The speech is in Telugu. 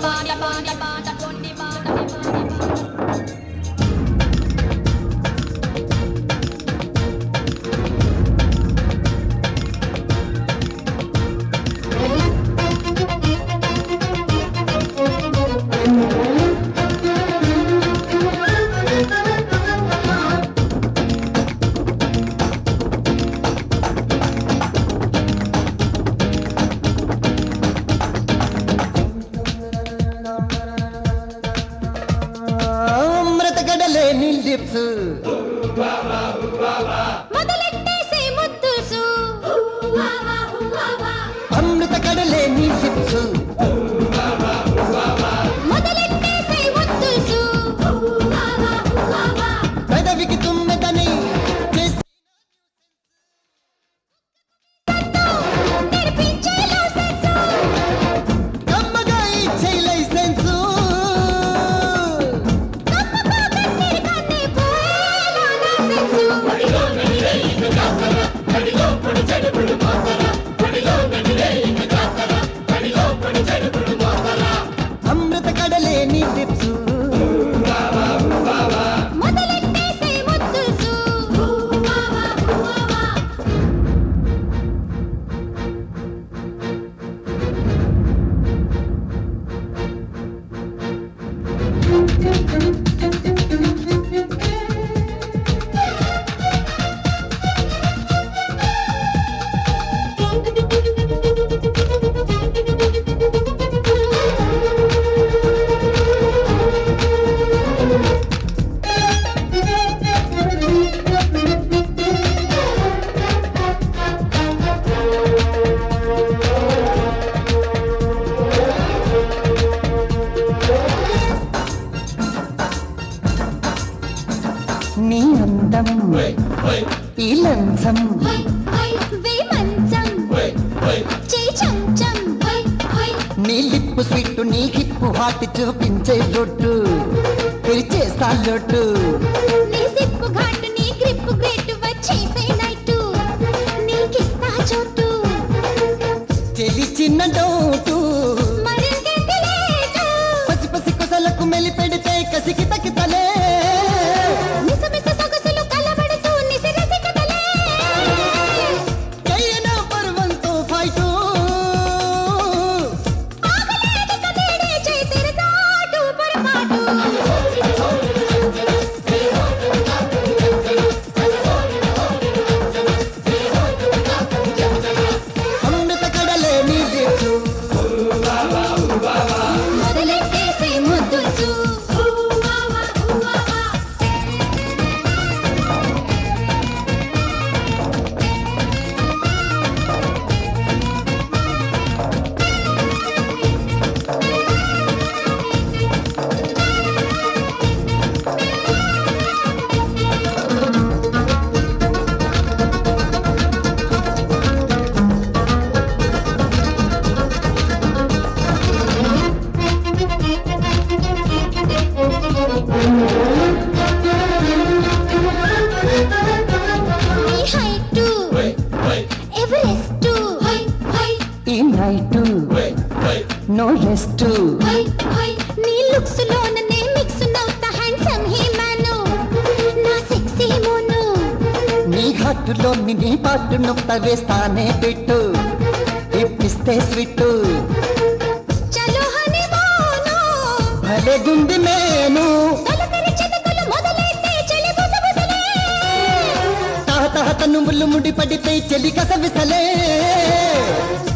మొదలెట్టేసే ముద్దుసు అమృత కడలే నీ సిప్సు మొదలెట్టేసే ముద్దుసు పెదవికి తుమ్మెదని నేర్పించే లైసెన్సు కమ్మగా ఇచ్చే లైసెన్సు అమృత కడలే నీ సిప్సు మొదలెట్టేసే ముద్దుసు నీ అందం ఈ లంచం వేమంచం చే చంచం నీ లిప్పు స్వీట్ నీ హిప్పు హాట్ చూపించే రొట్టు తెరిచేస్తా లొట్టు నీ సిప్పు ఘాటు నీ గ్రిప్పు గ్రేట్ వచ్చేసే నైటు నీకిస్తా చోటు చెలి చిన్న డోటు మరింకెంత లేటు పసి పసి కొసలకు మెలి పెడితే కసికి తకితలే మిస మిస సొగసులు కలబడుతూ నిసిరసికతలే కయ్యనా పర్వంతో ఫైటు ఆగలేని కదేడే చేతిరి చాటు పొరపాటు అమృత కడలే నీ దిక్కు మొదలెట్టేసే ముద్దుసు నీ హైటు ఎవరెస్టు ఈ నైటు నో రెస్ట్ నీ లుక్స్ లోన నే మిక్స్ నవ్వుతా హ్యాండ్సమ్ హీ మ్యాను నా సెక్సీ మోను నీ ఘాటులో నీ పాటు నొక్క వేస్తానే పెట్టు ఇప్పిస్తే స్వీట్ చలో హనీ మోను భలే గుంది మేను తొలకరి చెదకులు మొదలెట్టే చెలి బుసబుసలే తాత నువ్వులు ముడి పడితే చెలి కసవిసలే